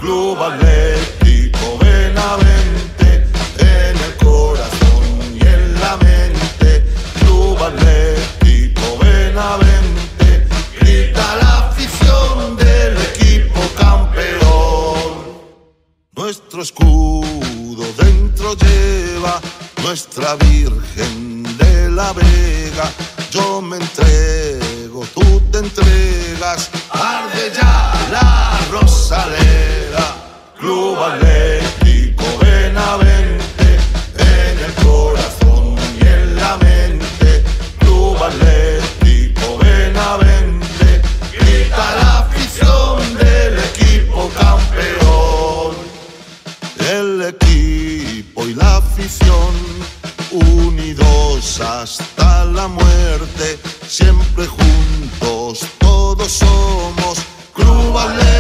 Club Atlético Benavente, en el corazón y en la mente. Club Atlético Benavente, grita la afición del equipo campeón. Nuestro escudo dentro lleva nuestra Virgen de la Vega. Yo me entrego, tú te entregas, arde ya la Rosaleda. Club Atlético Benavente, en el corazón y en la mente. Club Atlético Benavente, grita la afición del equipo campeón. El equipo y la afición, unidos hasta la muerte, siempre juntos todos somos Club Atlético.